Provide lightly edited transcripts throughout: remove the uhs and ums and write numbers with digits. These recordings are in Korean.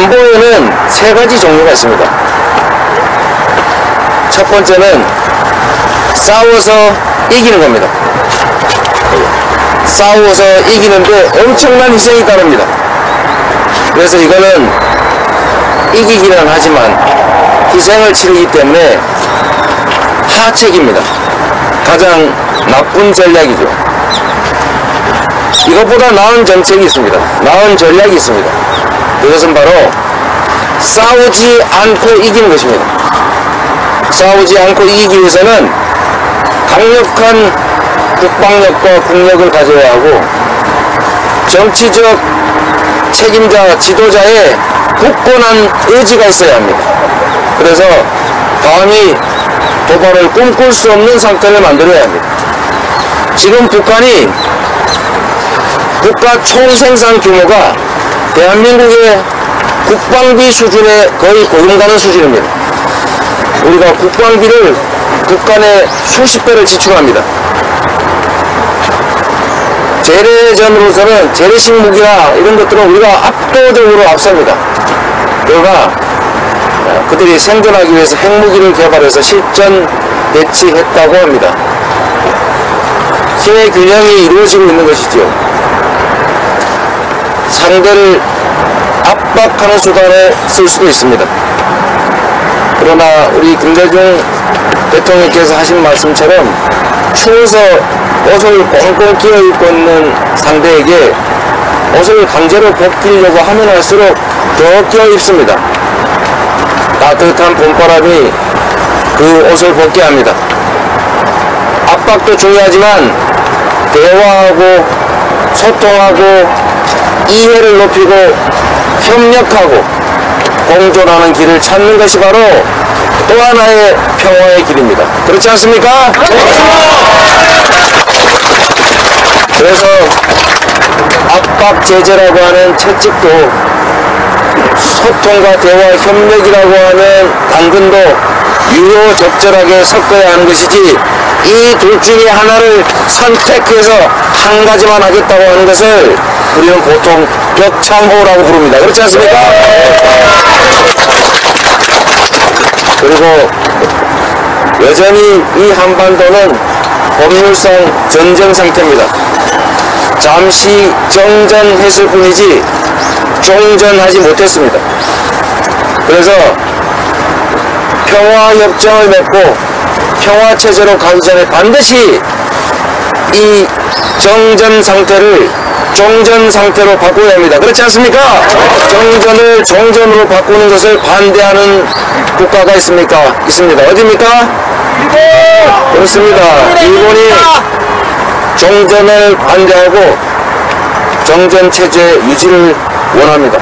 안보에는 세 가지 종류가 있습니다. 첫 번째는 싸워서 이기는 겁니다. 싸워서 이기는데 엄청난 희생이 따릅니다. 그래서 이거는 이기기는 하지만 희생을 치르기 때문에 하책입니다. 가장 나쁜 전략이죠. 이것보다 나은 정책이 있습니다. 나은 전략이 있습니다. 그것은 바로 싸우지 않고 이기는 것입니다. 싸우지 않고 이기기 위해서는 강력한 국방력과 국력을 가져야 하고 정치적 책임자, 지도자의 굳건한 의지가 있어야 합니다. 그래서 감히 도발을 꿈꿀 수 없는 상태를 만들어야 합니다. 지금 북한이 국가 총생산 규모가 대한민국의 국방비 수준에 거의 고금가는 수준입니다. 우리가 국방비를 북한의 수십 배를 지출합니다. 재래전으로서는 재래식 무기나 이런 것들은 우리가 압도적으로 앞섭니다. 그러나 그들이 생존하기 위해서 핵무기를 개발해서 실전 배치했다고 합니다. 힘의 균형이 이루어지고 있는 것이죠. 상대를 압박하는 수단을 쓸 수도 있습니다. 그러나 우리 김대중 대통령께서 하신 말씀처럼 추워서 옷을 꽁꽁 끼어 입고 있는 상대에게 옷을 강제로 벗기려고 하면 할수록 더 끼어 입습니다. 따뜻한 봄바람이 그 옷을 벗게 합니다. 압박도 중요하지만 대화하고 소통하고 이해를 높이고 협력하고 공존하는 길을 찾는 것이 바로 또 하나의 평화의 길입니다. 그렇지 않습니까? 그래서 압박 제재라고 하는 채찍도 소통과 대화 협력이라고 하는 당근도 유효적절하게 섞어야 하는 것이지 이 둘 중에 하나를 선택해서 한 가지만 하겠다고 하는 것을 우리는 보통 벽창호라고 부릅니다. 그렇지 않습니까? 그리고 여전히 이 한반도는 법률상 전쟁 상태입니다. 잠시 정전했을 뿐이지 종전하지 못했습니다. 그래서 평화협정을 맺고 평화체제로 가기 전에 반드시 이 정전 상태를 종전 상태로 바꿔야 합니다. 그렇지 않습니까? 정전을 종전으로 바꾸는 것을 반대하는 국가가 있습니까? 있습니다. 어디입니까? 일본! 그렇습니다. 일본이 종전을 반대하고 정전 체제 유지를 원합니다.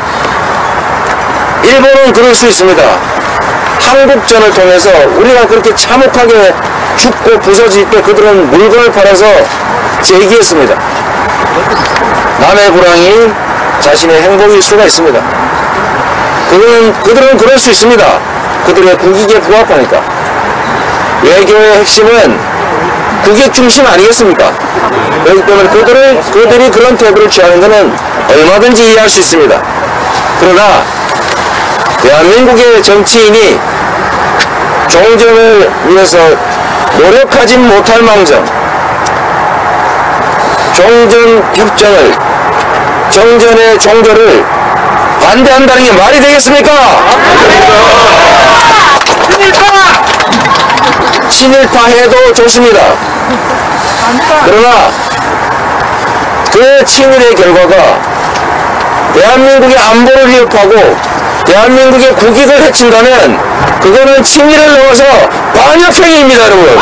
일본은 그럴 수 있습니다. 한국전을 통해서 우리가 그렇게 참혹하게 죽고 부서질 때 그들은 물건을 팔아서 제기했습니다. 남의 불황이 자신의 행복일 수가 있습니다. 그들은 그럴 수 있습니다. 그들의 국익에 부합하니까. 외교의 핵심은 국익 중심 아니겠습니까? 그렇기 때문에 그들이 그런 태도를 취하는 것은 얼마든지 이해할 수 있습니다. 그러나 대한민국의 정치인이 종전을 위해서 노력하진 못할 망정 종전협정을 정전의 종결을 반대한다는 게 말이 되겠습니까? 친일파 해도 좋습니다. 그러나 그 친일의 결과가 대한민국의 안보를 위협하고 대한민국의 국익을 해친다면 그거는 친일을 넘어서 반역행위입니다, 여러분.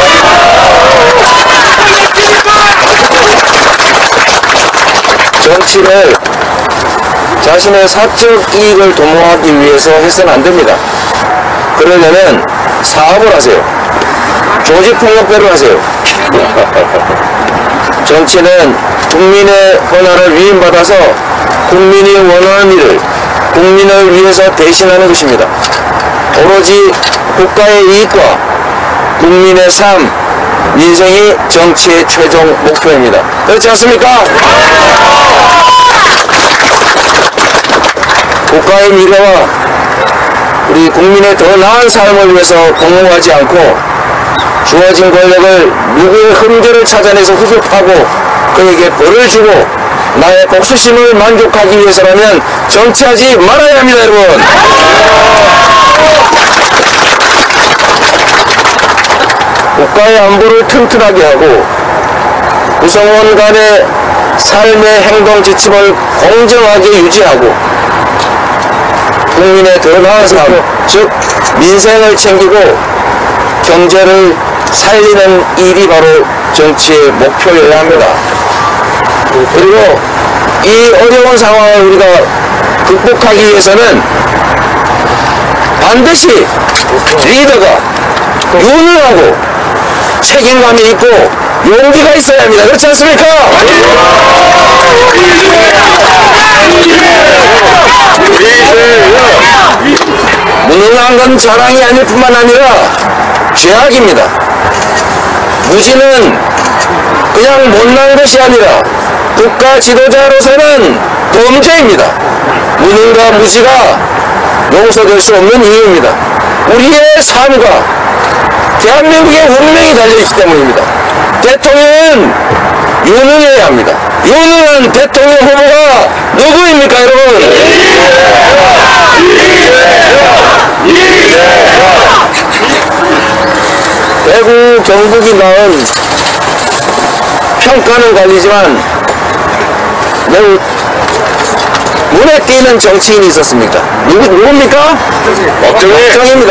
정치를 자신의 사적 이익을 도모하기 위해서 해서는 안 됩니다. 그러려면 사업을 하세요. 조직폭력배를 하세요. 정치는 국민의 권한을 위임받아서 국민이 원하는 일을 국민을 위해서 대신하는 것입니다. 오로지 국가의 이익과 국민의 삶, 민생이 정치의 최종 목표입니다. 그렇지 않습니까? 국가의 미래와 우리 국민의 더 나은 삶을 위해서 공모하지 않고 주어진 권력을 누구의 흠결을 찾아내서 후벼파고 그에게 벌을 주고 나의 복수심을 만족하기 위해서라면 정치하지 말아야 합니다, 여러분. 국가의 안보를 튼튼하게 하고 구성원 간의 삶의 행동 지침을 공정하게 유지하고 국민의 더 나은 삶, 즉 민생을 챙기고 경제를 살리는 일이 바로 정치의 목표여야 합니다. 그리고 이 어려운 상황을 우리가 극복하기 위해서는 반드시 리더가 유능하고 책임감이 있고 용기가 있어야 합니다. 그렇지 않습니까? 무능한 건 자랑이 아닐 뿐만 아니라 죄악입니다. 무지는 그냥 못난 것이 아니라 국가 지도자로서는 범죄입니다. 무능과 무지가 용서될 수 없는 이유입니다. 우리의 삶과 대한민국의 운명이 달려있기 때문입니다. 대통령은 유능해야 합니다. 유능한 대통령 후보가 누구입니까, 여러분? 대구, 경북이 낳은 평가는 갈리지만 매우 눈에 띄는 정치인이 있었습니까? 누굽니까? 박정희입니다.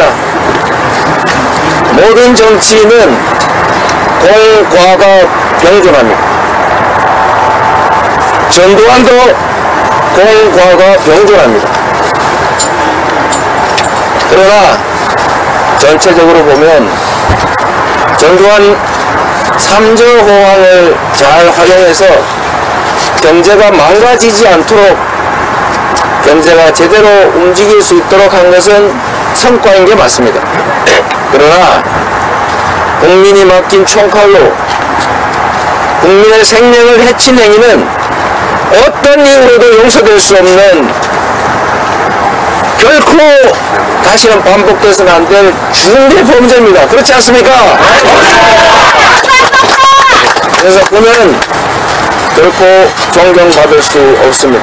모든 정치인은 공과가 병존합니다. 전두환도 공과가 병존합니다. 그러나 전체적으로 보면 전두환 3조 호황을 잘 활용해서 경제가 망가지지 않도록 경제가 제대로 움직일 수 있도록 한 것은 성과인 게 맞습니다. 그러나 국민이 맡긴 총칼로 국민의 생명을 해친 행위는 어떤 이유로도 용서될 수 없는 결코 다시는 반복돼서는 안 될 중대 범죄입니다. 그렇지 않습니까? 그래서 보면 결코 존경받을 수 없습니다.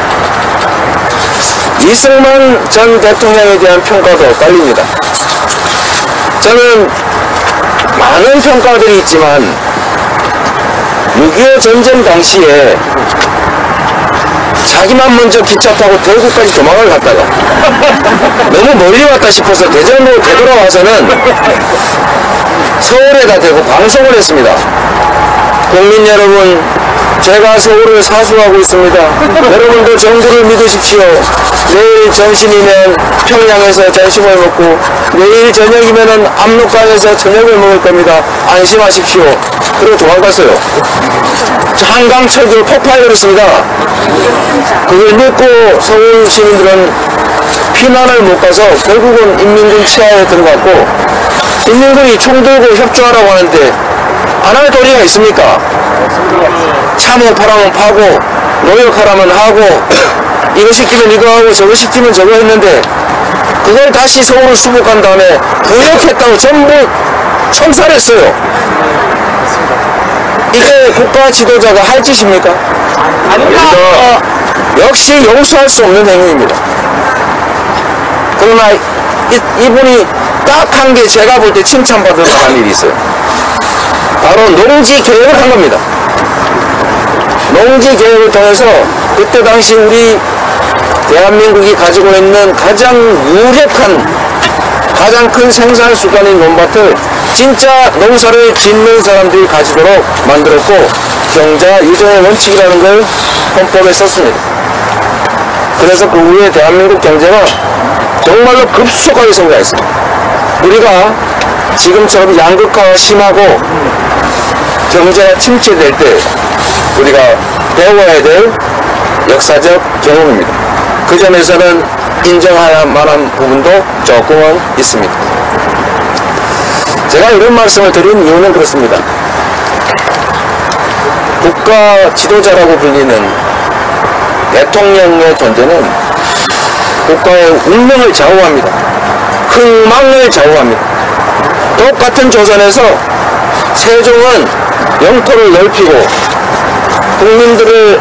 이승만 전 대통령에 대한 평가도 깔립니다. 저는 많은 평가들이 있지만 6.25 전쟁 당시에 자기만 먼저 기차 타고 대구까지 도망을 갔다가 너무 멀리 왔다 싶어서 대전으로 되돌아와서는 서울에다 대고 방송을 했습니다. 국민 여러분, 제가 서울을 사수하고 있습니다. 여러분도 정부를 믿으십시오. 내일 점심이면 평양에서 점심을 먹고 내일 저녁이면 압록강에서 저녁을 먹을 겁니다. 안심하십시오. 그리고 도망갔어요. 한강 철교를 폭파해버렸습니다. 그걸 믿고 서울 시민들은 피난을 못 가서 결국은 인민군 치하에 들어갔고 인민군이 총 들고 협조하라고 하는데 안 할 도리가 있습니까? 참호 파라면 파고 노역하라면 하고 이거 시키면 이거 하고 저거 시키면 저거 했는데 그걸 다시 서울을 수복한 다음에 부역했다고 전부 청살했어요. 이게 국가 지도자가 할 짓입니까? 아닙니다. 역시 용서할 수 없는 행위입니다. 그러나 이분이 딱 한 게 제가 볼 때 칭찬받을 만한 일이 있어요. 바로 농지 개혁을 한 겁니다. 농지 개혁을 통해서 그때 당시 우리 대한민국이 가지고 있는 가장 유력한 가장 큰 생산 수단인 논밭을 진짜 농사를 짓는 사람들이 가지도록 만들었고 경자 유전의 원칙이라는 걸 헌법에 썼습니다. 그래서 그 후에 대한민국 경제가 정말로 급속하게 성장했습니다. 우리가 지금처럼 양극화가 심하고 경제가 침체될 때 우리가 배워야 될 역사적 경험입니다. 그 점에서는 인정할 만한 부분도 조금은 있습니다. 제가 이런 말씀을 드린 이유는 그렇습니다. 국가 지도자라고 불리는 대통령의 존재는 국가의 운명을 좌우합니다. 흥망을 좌우합니다. 똑같은 조선에서 세종은 영토를 넓히고 국민들을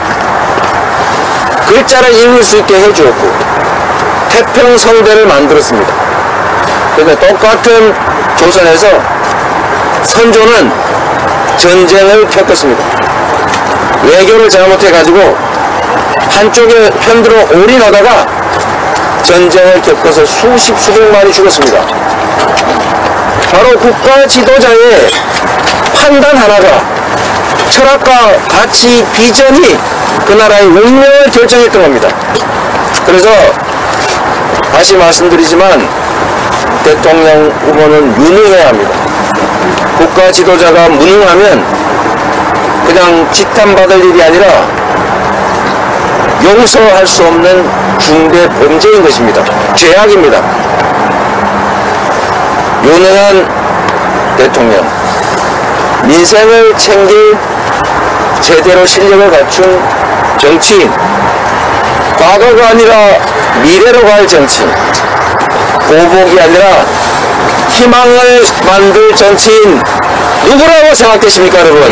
글자를 읽을 수 있게 해주었고 태평성대를 만들었습니다. 그런데 똑같은 조선에서 선조는 전쟁을 겪었습니다. 외교를 잘못해가지고 한쪽에 편들어 올인하다가 전쟁을 겪어서 수백만이 죽었습니다. 바로 국가 지도자의 판단 하나가 철학과 가치, 비전이 그 나라의 운명을 결정했던 겁니다. 그래서 다시 말씀드리지만 대통령 후보는 유능해야 합니다. 국가 지도자가 무능하면 그냥 지탄받을 일이 아니라 용서할 수 없는 중대 범죄인 것입니다. 죄악입니다. 유능한 대통령, 민생을 챙길 제대로 실력을 갖춘 정치인, 과거가 아니라 미래로 갈 정치인, 보복이 아니라 희망을 만들 정치인 누구라고 생각되십니까, 여러분?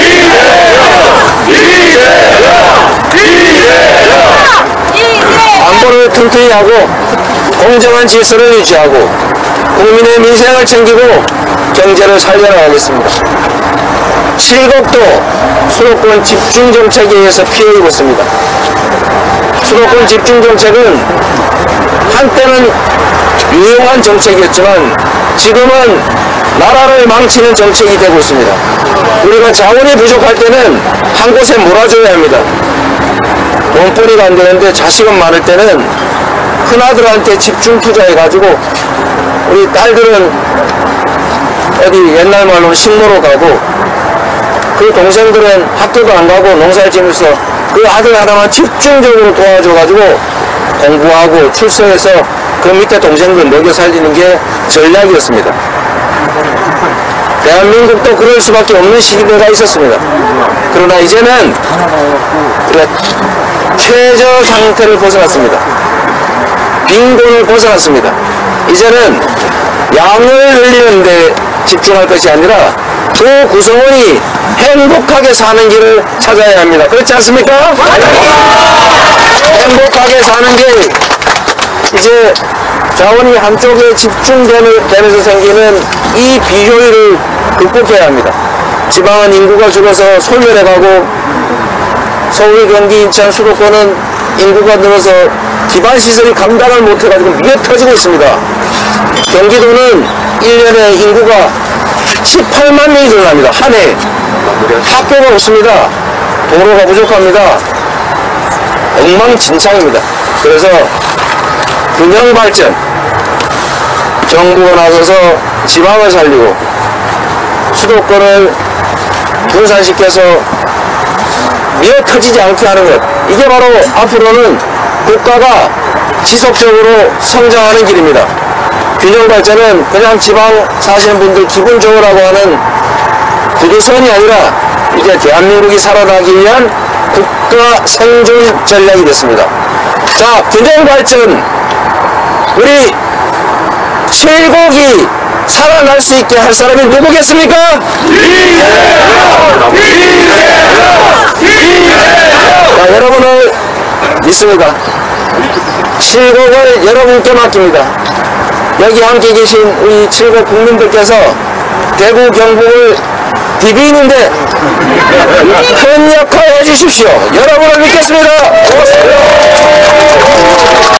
안보를 튼튼히 하고 공정한 질서를 유지하고 국민의 민생을 챙기고 경제를 살려나가겠습니다. 칠곡도 수도권 집중정책에 의해서 피해 입었습니다. 수도권 집중정책은 한때는 유용한 정책이었지만 지금은 나라를 망치는 정책이 되고 있습니다. 우리가 자원이 부족할 때는 한 곳에 몰아줘야 합니다. 돈벌이가 안 되는데 자식은 많을 때는 큰아들한테 집중 투자해가지고 우리 딸들은 어디 옛날 말로는 식모로 가고 그 동생들은 학교도 안 가고 농사를 지면서 그 아들 하나만 집중적으로 도와줘가지고 공부하고 출세해서 그 밑에 동생들 먹여 살리는 게 전략이었습니다. 대한민국도 그럴 수밖에 없는 시기가 있었습니다. 그러나 이제는 최저 상태를 벗어났습니다. 빈곤을 벗어났습니다. 이제는 양을 늘리는 데 집중할 것이 아니라 그 구성원이 행복하게 사는 길을 찾아야 합니다. 그렇지 않습니까? 행복하게 사는 길, 이제 자원이 한쪽에 집중되면서 생기는 이 비효율을 극복해야 합니다. 지방은 인구가 줄어서 소멸해가고 서울, 경기, 인천, 수도권은 인구가 늘어서 기반시설이 감당을 못해가지고 미어터지고 있습니다. 경기도는 1년에 인구가 18만 명이 늘어납니다. 한 해. 학교가 없습니다. 도로가 부족합니다. 엉망진창입니다. 그래서 균형발전, 정부가 나서서 지방을 살리고 수도권을 분산시켜서 미어터지지 않게 하는 것, 이게 바로 앞으로는 국가가 지속적으로 성장하는 길입니다. 균형발전은 그냥 지방 사시는 분들 기분 좋으라고 하는 구두선이 아니라 이제 대한민국이 살아나기 위한 국가 생존 전략이 됐습니다. 자, 균형발전, 우리 칠곡이 살아날 수 있게 할 사람이 누구겠습니까? 자, 여러분을 믿습니다. 칠곡을 여러분께 맡깁니다. 여기 함께 계신 우리 칠곡 국민들께서 대구 경북을 디비는데 큰 역할 해주십시오. 여러분을 믿겠습니다. 고맙습니다.